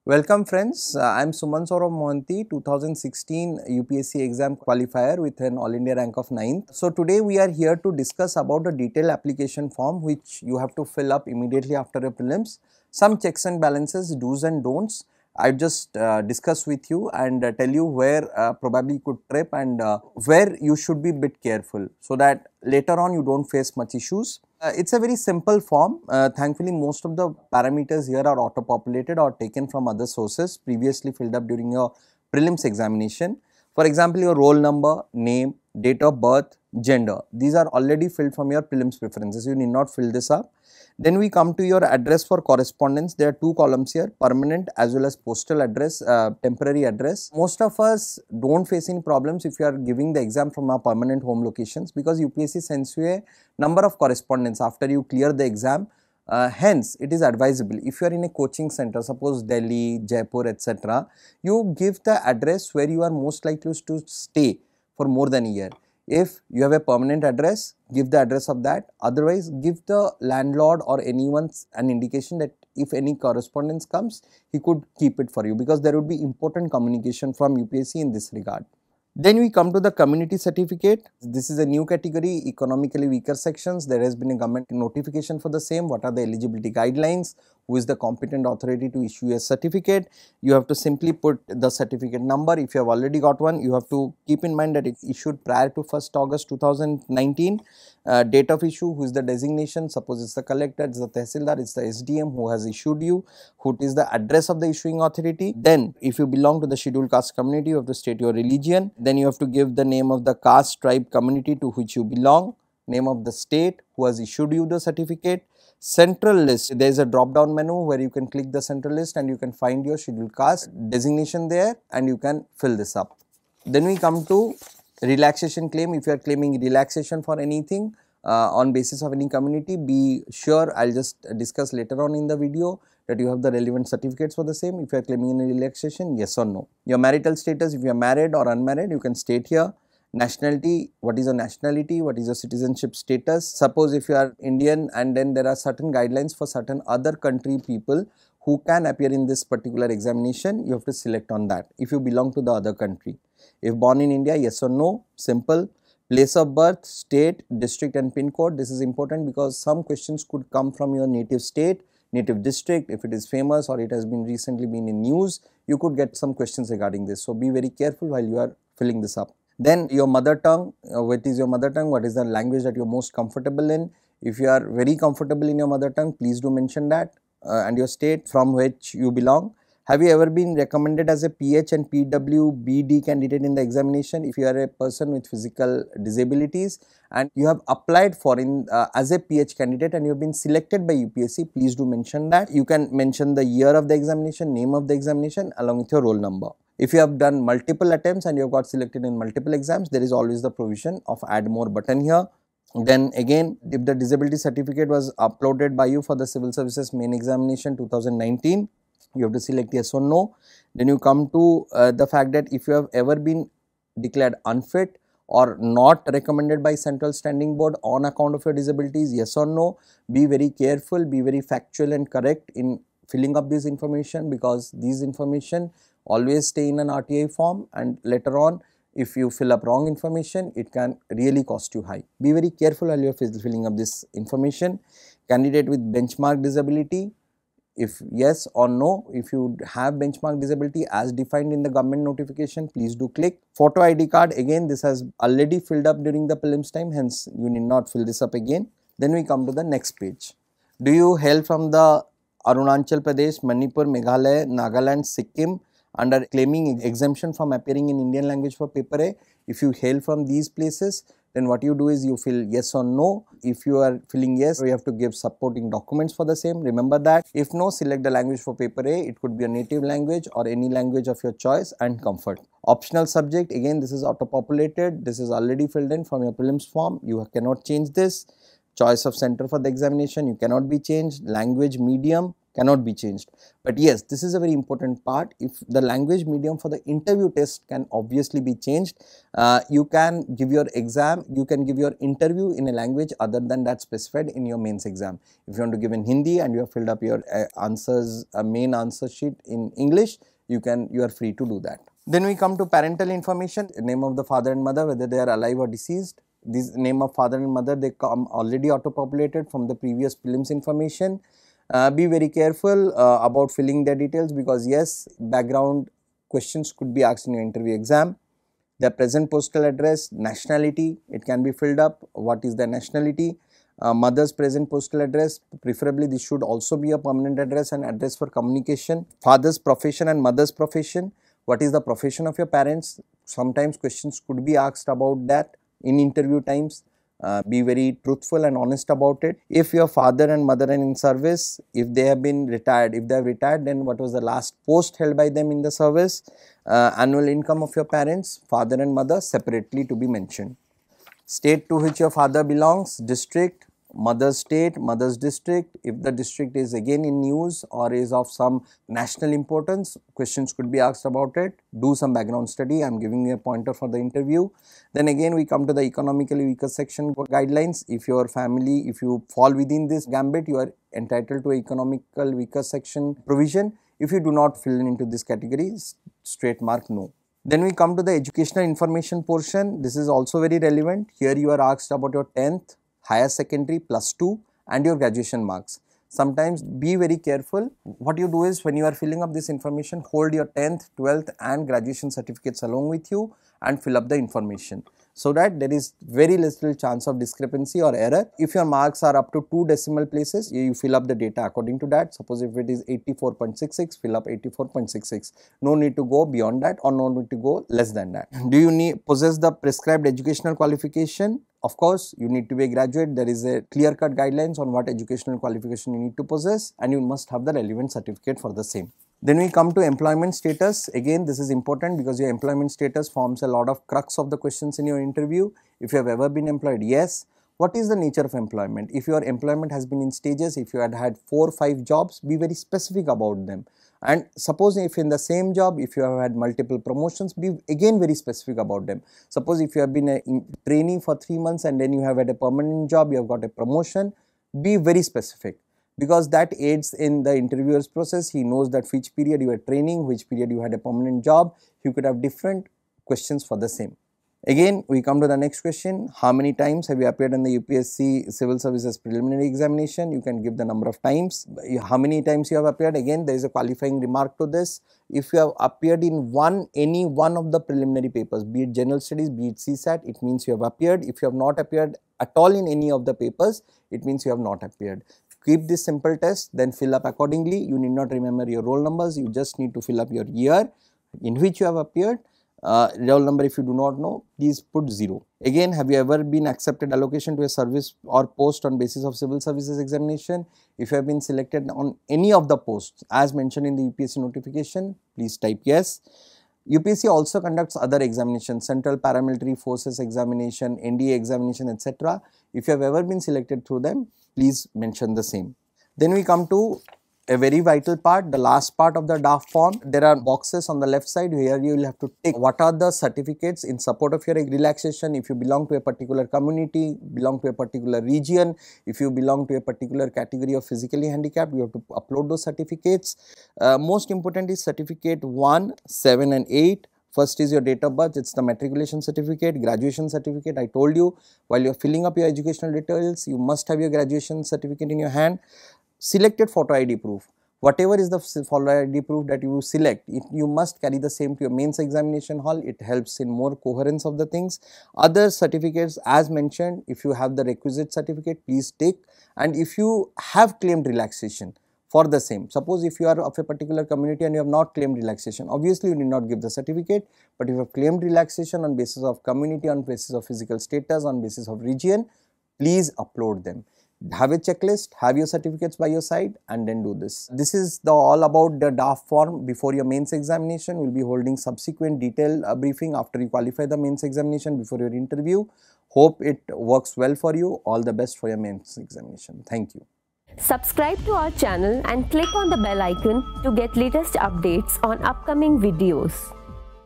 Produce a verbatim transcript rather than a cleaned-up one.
Welcome friends, uh, I am Suman Saurabh Mohanty, two thousand sixteen U P S C exam qualifier with an All India rank of ninth. So today we are here to discuss about a detailed application form which you have to fill up immediately after your prelims. Some checks and balances, do's and don'ts. I just uh, discuss with you and uh, tell you where uh, probably you could trip and uh, where you should be a bit careful so that later on you don't face much issues. Uh, it's a very simple form. Uh, thankfully, most of the parameters here are auto-populated or taken from other sources previously filled up during your prelims examination. For example, your roll number, name, date of birth, gender. These are already filled from your prelims preferences. You need not fill this up. Then we come to your address for correspondence. There are two columns here, permanent as well as postal address, uh, temporary address. Most of us don't face any problems if you are giving the exam from our permanent home locations because U P S C sends you a number of correspondence after you clear the exam. Uh, hence, it is advisable if you are in a coaching center, suppose Delhi, Jaipur, et cetera, you give the address where you are most likely to stay for more than a year. If you have a permanent address, give the address of that. Otherwise, give the landlord or anyone an indication that if any correspondence comes, he could keep it for you because there would be important communication from U P S C in this regard. Then we come to the community certificate. This is a new category, economically weaker sections. There has been a government notification for the same. What are the eligibility guidelines? Who is the competent authority to issue a certificate? You have to simply put the certificate number. If you have already got one, you have to keep in mind that it issued prior to first August two thousand nineteen. Uh, date of issue, who is the designation, suppose it's the collector, it's the tehsildar, it's the S D M who has issued you, who is the address of the issuing authority. Then if you belong to the scheduled caste community, you have to state your religion. Then you have to give the name of the caste, tribe, community to which you belong, name of the state who has issued you the certificate. Central list, there is a drop down menu where you can click the central list and you can find your scheduled caste designation there and you can fill this up. Then we come to relaxation claim. If you are claiming relaxation for anything uh, on basis of any community, be sure, I will just discuss later on in the video, that you have the relevant certificates for the same. If you are claiming any relaxation, yes or no. Your marital status, if you are married or unmarried, you can state here. Nationality, what is your nationality, what is your citizenship status. Suppose if you are Indian and then there are certain guidelines for certain other country people who can appear in this particular examination, you have to select on that if you belong to the other country. If born in India, yes or no, simple. Place of birth, state, district and pin code. This is important because some questions could come from your native state, native district. If it is famous or it has been recently been in news, you could get some questions regarding this. So, be very careful while you are filling this up. Then your mother tongue, uh, what is your mother tongue, what is the language that you are most comfortable in. If you are very comfortable in your mother tongue, please do mention that uh, and your state from which you belong. Have you ever been recommended as a P H and P W B D candidate in the examination? If you are a person with physical disabilities and you have applied for in uh, as a P H candidate and you have been selected by U P S C, please do mention that. You can mention the year of the examination, name of the examination along with your roll number. If you have done multiple attempts and you have got selected in multiple exams, there is always the provision of add more button here. Then again, if the disability certificate was uploaded by you for the civil services main examination two thousand nineteen, you have to select yes or no. Then you come to uh, the fact that if you have ever been declared unfit or not recommended by Central Standing Board on account of your disabilities, yes or no. Be very careful, be very factual and correct in filling up this information because these information always stay in an R T I form and later on if you fill up wrong information, it can really cost you high. Be very careful while you are filling up this information. Candidate with benchmark disability, if yes or no, if you have benchmark disability as defined in the government notification, please do click. Photo I D card, again this has already filled up during the prelims time, hence you need not fill this up again. Then we come to the next page. Do you hail from the Arunachal Pradesh, Manipur, Meghalaya, Nagaland, Sikkim and are claiming exemption from appearing in Indian language for paper A? If you hail from these places, then what you do is you fill yes or no. If you are filling yes, you have to give supporting documents for the same. Remember that. If no, select the language for paper A. It could be a native language or any language of your choice and comfort. Optional subject, again this is auto populated. This is already filled in from your prelims form. You cannot change this. Choice of center for the examination, you cannot be changed. Language medium, cannot be changed. But yes, this is a very important part. If the language medium for the interview test can obviously be changed, uh, you can give your exam, you can give your interview in a language other than that specified in your mains exam. If you want to give in Hindi and you have filled up your uh, answers, uh, main answer sheet in English, you can, you are free to do that. Then we come to parental information, name of the father and mother, whether they are alive or deceased. This name of father and mother, they come already auto populated from the previous prelims information. Uh, be very careful uh, about filling their details, because yes, background questions could be asked in your interview exam. Their present postal address, nationality, it can be filled up. What is their nationality? Uh, mother's present postal address, preferably this should also be a permanent address and address for communication. Father's profession and mother's profession, what is the profession of your parents? Sometimes questions could be asked about that in interview times. Uh, be very truthful and honest about it. If your father and mother are in service, if they have been retired, if they have retired, then what was the last post held by them in the service? Uh, annual income of your parents, father and mother, separately to be mentioned. State to which your father belongs, district, mother's state, mother's district. If the district is again in news or is of some national importance, questions could be asked about it. Do some background study. I am giving you a pointer for the interview. Then again we come to the economically weaker section guidelines. If your family, if you fall within this gambit, you are entitled to economical weaker section provision. If you do not fill into this category, straight mark no. Then we come to the educational information portion. This is also very relevant. Here you are asked about your tenth, higher secondary plus two and your graduation marks. Sometimes be very careful. What you do is, when you are filling up this information, hold your tenth, twelfth and graduation certificates along with you and fill up the information, so that there is very little chance of discrepancy or error. If your marks are up to two decimal places, you fill up the data according to that. Suppose if it is eighty-four point six six, fill up eighty-four point six six. No need to go beyond that or no need to go less than that. Do you need possess the prescribed educational qualification? Of course, you need to be a graduate. There is a clear-cut guidelines on what educational qualification you need to possess, and you must have the relevant certificate for the same. Then we come to employment status. Again, this is important because your employment status forms a lot of crux of the questions in your interview. If you have ever been employed, yes. What is the nature of employment? If your employment has been in stages, if you had had four or five jobs, be very specific about them. And suppose if in the same job, if you have had multiple promotions, be again very specific about them. Suppose if you have been a trainee for three months and then you have had a permanent job, you have got a promotion, be very specific, because that aids in the interviewer's process. He knows that which period you were training, which period you had a permanent job. You could have different questions for the same. Again, we come to the next question. How many times have you appeared in the U P S C Civil Services Preliminary Examination? You can give the number of times. How many times you have appeared? Again, there is a qualifying remark to this. If you have appeared in one, any one of the preliminary papers, be it General Studies, be it C SAT, it means you have appeared. If you have not appeared at all in any of the papers, it means you have not appeared. Keep this simple test, then fill up accordingly. You need not remember your roll numbers. You just need to fill up your year in which you have appeared. Uh, roll number, if you do not know, please put zero. Again, have you ever been accepted allocation to a service or post on basis of civil services examination? If you have been selected on any of the posts as mentioned in the U P S C notification, please type yes. U P S C also conducts other examinations, Central Paramilitary Forces examination, N D A examination, et cetera. If you have ever been selected through them, please mention the same. Then we come to a very vital part, the last part of the draft form. There are boxes on the left side where you will have to tick what are the certificates in support of your relaxation. If you belong to a particular community, belong to a particular region, if you belong to a particular category of physically handicapped, you have to upload those certificates. Uh, most important is certificate one, seven and eight. First is your date of birth, it is the matriculation certificate, graduation certificate. I told you, while you are filling up your educational details, you must have your graduation certificate in your hand. Selected photo I D proof, whatever is the photo I D proof that you select, it, you must carry the same to your mains examination hall. It helps in more coherence of the things. Other certificates as mentioned, if you have the requisite certificate, please take. And if you have claimed relaxation for the same, suppose if you are of a particular community and you have not claimed relaxation, obviously you need not give the certificate, but if you have claimed relaxation on basis of community, on basis of physical status, on basis of region, please upload them. Have a checklist, have your certificates by your side and then do this. This is the all about the draft form before your mains examination. We will be holding subsequent detailed uh, briefing after you qualify the mains examination before your interview. Hope it works well for you. All the best for your mains examination. Thank you. Subscribe to our channel and click on the bell icon to get latest updates on upcoming videos.